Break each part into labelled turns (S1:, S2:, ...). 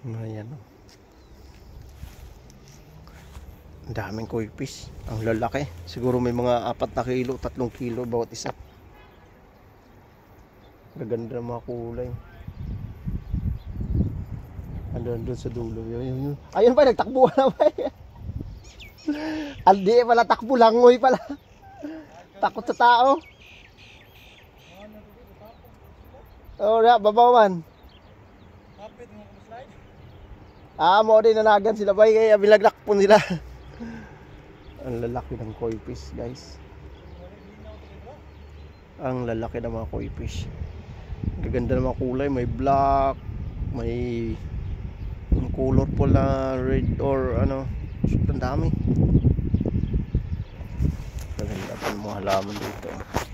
S1: Ayan. Ang daming koi fish. Ang lalaki. Siguro may mga 4 na kilo, 3 kilo bawat isa. Gaganda ng mga kulay. Andun sa dulo. Yun. Ayun pa, nagtakbo na ba? Aldi pala, takbo langoy pala. Takot sa tao. Oh, babawan. Mo din nanagan sila bay kaya bilagnak po nila. Ang lalaki ng koi fish, guys. Ang lalaki ng mga koi fish. Gaganda ng mga kulay, may black, may colorful na red or ano, ang dami. Gaganda pa ng mga halaman dito.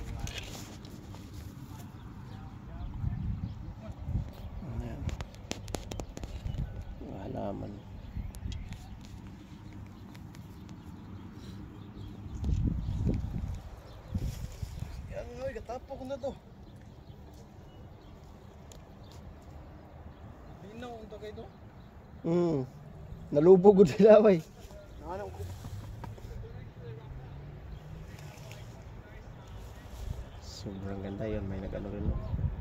S1: Ayan. Mga halaman. Tapo ko na to. Linaw ang tagay to. Nalubog ko sila bay. Sobrang ganda yun. May nag-ano rin.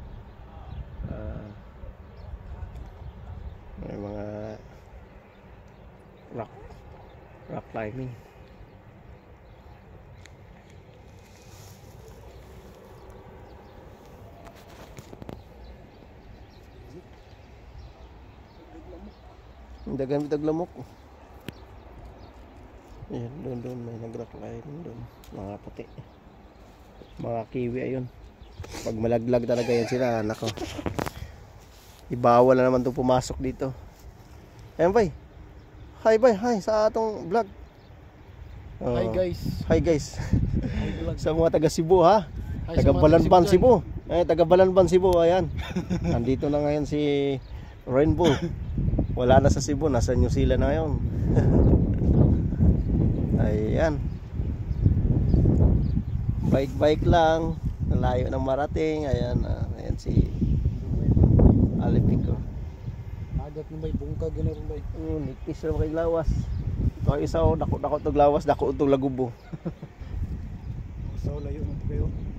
S1: May mga rock climbing. Dagan bitag lamok. Ayan, doon may nag-rock climbing doon. Mga puti. Mga kiwi ayun. Pag malaglag talaga yan sila, nako. Ibawal na naman itong pumasok dito. Ayan bay. Hi bay, hi sa atong vlog.
S2: Hi guys.
S1: Hi guys.
S2: Hi vlog.
S1: Sa mga taga Cebu ha.
S2: Hi,
S1: Taga Balanban Cebu. Taga Balanban Cebu, ayan. Nandito na ngayon si Rainbow. Wala na sa Cebu, nasa New Zealand na ngayon. Ayan. Bike lang. Nalayo ng marating. Ayan, ayan si Alipico.
S2: Agat ng bay, bungkag na rin bay.
S1: Nipis na kay lawas. Ito isa dako-dako itong lawas, dako itong lagubo.
S2: Sa layo na ito kayo.